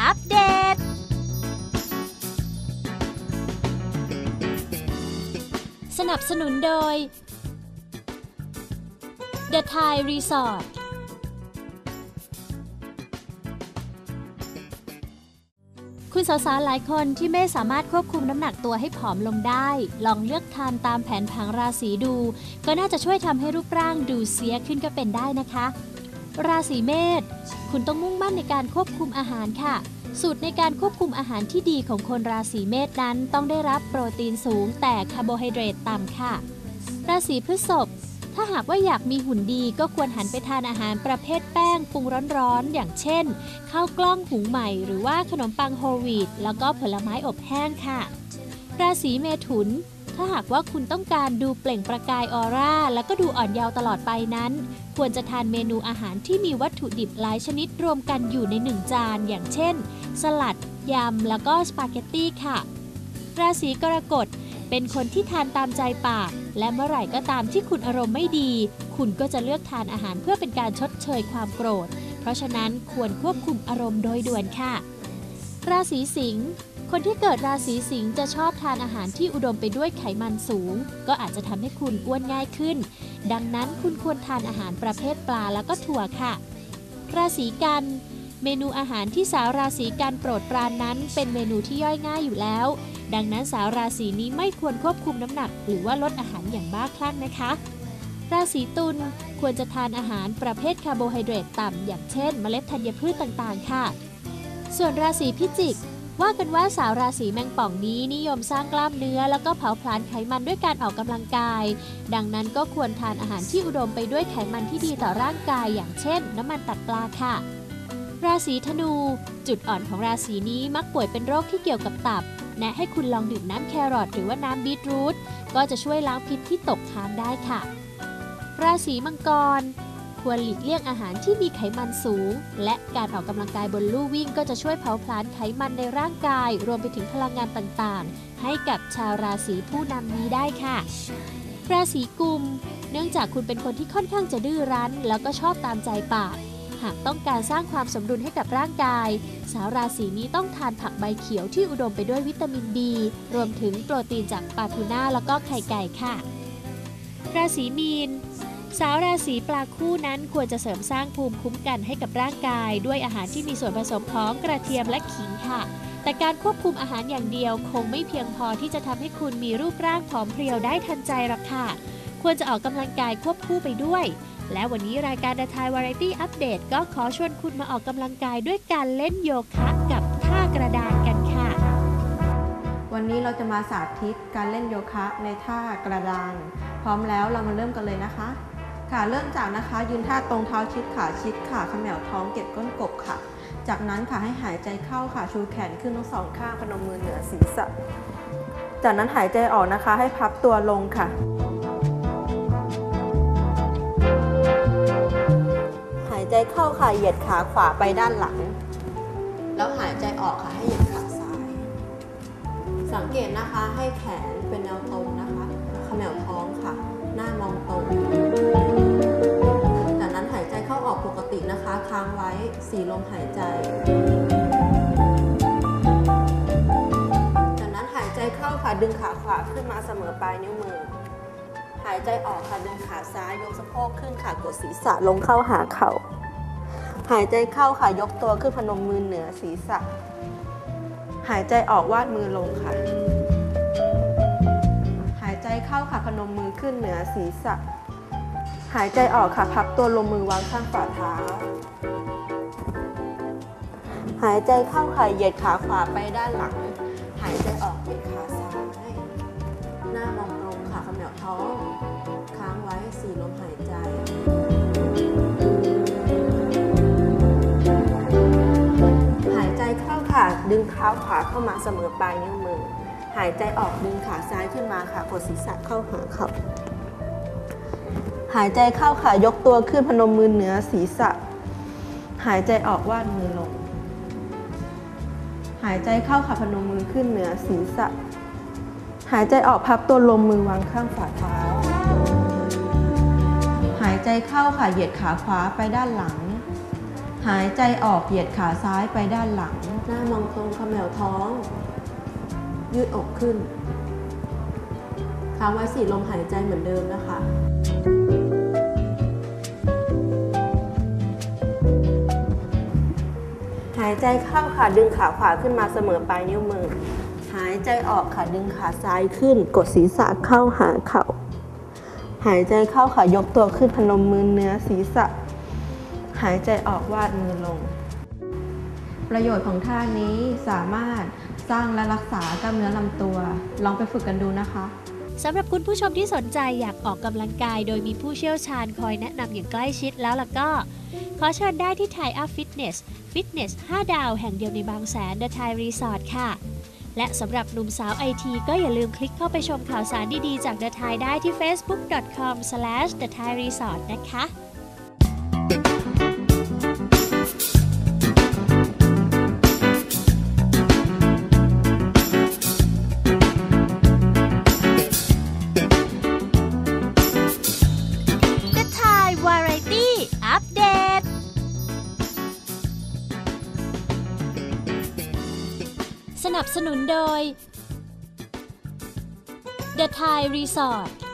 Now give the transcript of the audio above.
อัปเดตสนับสนุนโดย The Thai Resortคุณสาวๆหลายคนที่ไม่สามารถควบคุมน้ำหนักตัวให้ผอมลงได้ลองเลือกทานตามแผนผังราศีดูก็น่าจะช่วยทำให้รูปร่างดูเสียขึ้นก็เป็นได้นะคะราศีเมษคุณต้องมุ่งมั่นในการควบคุมอาหารค่ะสูตรในการควบคุมอาหารที่ดีของคนราศีเมษนั้นต้องได้รับโปรตีนสูงแต่คาร์โบไฮเดรตต่ำค่ะราศีพฤษภถ้าหากว่าอยากมีหุ่นดีก็ควรหันไปทานอาหารประเภทแป้งปรุงร้อนๆอย่างเช่นข้าวกล้องหุงใหม่หรือว่าขนมปังโฮลวีตแล้วก็ผลไม้อบแห้งค่ะราศีเมถุนถ้าหากว่าคุณต้องการดูเปล่งประกายออร่าแล้วก็ดูอ่อนเยาว์ตลอดไปนั้นควรจะทานเมนูอาหารที่มีวัตถุดิบหลายชนิดรวมกันอยู่ใน1จานอย่างเช่นสลัดยำแล้วก็สปาเกตตี้ค่ะราศีกรกฎเป็นคนที่ทานตามใจปากและเมื่อไหร่ก็ตามที่คุณอารมณ์ไม่ดีคุณก็จะเลือกทานอาหารเพื่อเป็นการชดเชยความโกรธเพราะฉะนั้นควรควบคุมอารมณ์โดยด่วนค่ะราศีสิงห์คนที่เกิดราศีสิงห์จะชอบทานอาหารที่อุดมไปด้วยไขมันสูงก็อาจจะทำให้คุณอ้วนง่ายขึ้นดังนั้นคุณควรทานอาหารประเภทปลาแล้วก็ถั่วค่ะราศีกันเมนูอาหารที่สาวราศีกันโปรดปรานนั้นเป็นเมนูที่ย่อยง่ายอยู่แล้วดังนั้นสาวราศีนี้ไม่ควรควบคุมน้ำหนักหรือว่าลดอาหารอย่างบ้าคลั่งนะคะราศีตุลควรจะทานอาหารประเภทคาร์โบไฮเดรตต่ำอย่างเช่นเมล็ดธัญพืชต่างๆค่ะส่วนราศีพิจิกว่ากันว่าสาวราศีแมงป่องนี้นิยมสร้างกล้ามเนื้อแล้วก็เผาผลาญไขมันด้วยการออกกำลังกายดังนั้นก็ควรทานอาหารที่อุดมไปด้วยไขมันที่ดีต่อร่างกายอย่างเช่นน้ำมันตับปลาค่ะราศีธนูจุดอ่อนของราศีนี้มักป่วยเป็นโรคที่เกี่ยวกับตับแนะให้คุณลองดื่มน้ำแครอทหรือว่าน้ำบีทรูทก็จะช่วยล้างพิษที่ตกค้างได้ค่ะราศีมังกรควรหลีกเลี่ยงอาหารที่มีไขมันสูงและการออกกำลังกายบนลู่วิ่งก็จะช่วยเผาผลาญไขมันในร่างกายรวมไปถึงพลังงานต่างๆให้กับชาวราศีผู้นำนี้ได้ค่ะราศีกุมเนื่องจากคุณเป็นคนที่ค่อนข้างจะดื้อรั้นแล้วก็ชอบตามใจปากหากต้องการสร้างความสมดุลให้กับร่างกายสาวราศีนี้ต้องทานผักใบเขียวที่อุดมไปด้วยวิตามินดีรวมถึงโปรตีนจากปลาทูน่าแล้วก็ไข่ไก่ค่ะราศีมีนสาวราศีปลาคู่นั้นควรจะเสริมสร้างภูมิคุ้มกันให้กับร่างกายด้วยอาหารที่มีส่วนผสมของกระเทียมและขิงค่ะแต่การควบคุมอาหารอย่างเดียวคงไม่เพียงพอที่จะทำให้คุณมีรูปร่างผอมเพรียวได้ทันใจหรอกค่ะควรจะออกกำลังกายควบคู่ไปด้วยและวันนี้รายการ The Thai Variety Update ก็ขอชวนคุณมาออกกำลังกายด้วยการเล่นโยคะกับท่ากระดานกันค่ะวันนี้เราจะมาสาธิตการเล่นโยคะในท่ากระดานพร้อมแล้วเรามาเริ่มกันเลยนะคะค่ะเริ่มจากนะคะยืนท่าตรงเท้าชิดขาชิดค่ะเขมวท้องเก็บก้นกบค่ะจากนั้นค่ะให้หายใจเข้าค่ะชูแขนขึ้นทั้งสองข้างพนมมือเหนือศีรษะจากนั้นหายใจออกนะคะให้พับตัวลงค่ะหายใจเข้าค่ะเหยียดขาขวาไปด้านหลังแล้วหายใจออกค่ะให้เหยียดขาซ้ายสังเกตนะคะให้แขนเป็นแนวตรงนะคะเขมวท้องค่ะหน้ามองตรงจากนั้นหายใจเข้าออกปกตินะคะค้างไว้4ลมหายใจจากนั้นหายใจเข้าค่ะดึงขาขวาขึ้นมาเสมอปลายนิ้วมือหายใจออกค่ะดึงขาซ้ายยกสะโพกขึ้นค่ะกดศีรษะลงเข้าหาเข่าหายใจเข้าค่ะยกตัวขึ้นพนมมือเหนือศีรษะหายใจออกวาดมือลงค่ะหายใจเข้าค่ะพนมมือขึ้นเหนือศีรษะหายใจออกค่ะพับตัวลงมือวางข้างฝ่าเท้าหายใจเข้าค่ะเหยียดขาขวาไปด้านหลังหายใจออกเหยียดขาซ้ายหน้ามองตรงค่ะเขมวท้องค้างไว้4ลมหายใจหายใจเข้าค่ะดึงเท้าขวาเข้ามาเสมอปลายนิ้วมือหายใจออกดึงขาซ้ายขึ้นมาค่ะกดศีรษะเข้าหาเข่าหายใจเข้าค่ะยกตัวขึ้นพนมมือเหนือศีรษะหายใจออกวาดมือลงหายใจเข้าค่ะพนมมือขึ้นเหนือศีรษะหายใจออกพับตัวลงมือวางข้างฝ่าเท้าหายใจเข้าค่ะเหยียดขาขวาไปด้านหลังหายใจออกเหยียดขาซ้ายไปด้านหลังหน้ามองตรงเขมวท้องยืดอกขึ้นค้างไว้4 ลมหายใจเหมือนเดิมนะคะหายใจเข้าค่ะดึงขาขวาขึ้นมาเสมอปลายนิ้วมือหายใจออกค่ะดึงขาซ้ายขึ้นกดศีรษะเข้าหาเข่าหายใจเข้าค่ะยกตัวขึ้นพนมมือเหนือศีรษะหายใจออกวาดมือลงประโยชน์ของท่านี้สามารถสร้างและรักษากล้ามเนื้อลำตัวลองไปฝึกกันดูนะคะสำหรับคุณผู้ชมที่สนใจอยากออกกำลังกายโดยมีผู้เชี่ยวชาญคอยแนะนำอย่างใกล้ชิดแล้วล่ะก็ขอเชิญได้ที่ไทยอัพฟิตเนส 5 ดาวแห่งเดียวในบางแสน The Thai Resort ค่ะและสำหรับหนุ่มสาวไอทีก็อย่าลืมคลิกเข้าไปชมข่าวสารดีๆจาก The Thai ได้ที่ facebook.com/thetairesort นะคะ The Thai Variety Updateสนับสนุนโดย The Thai Resort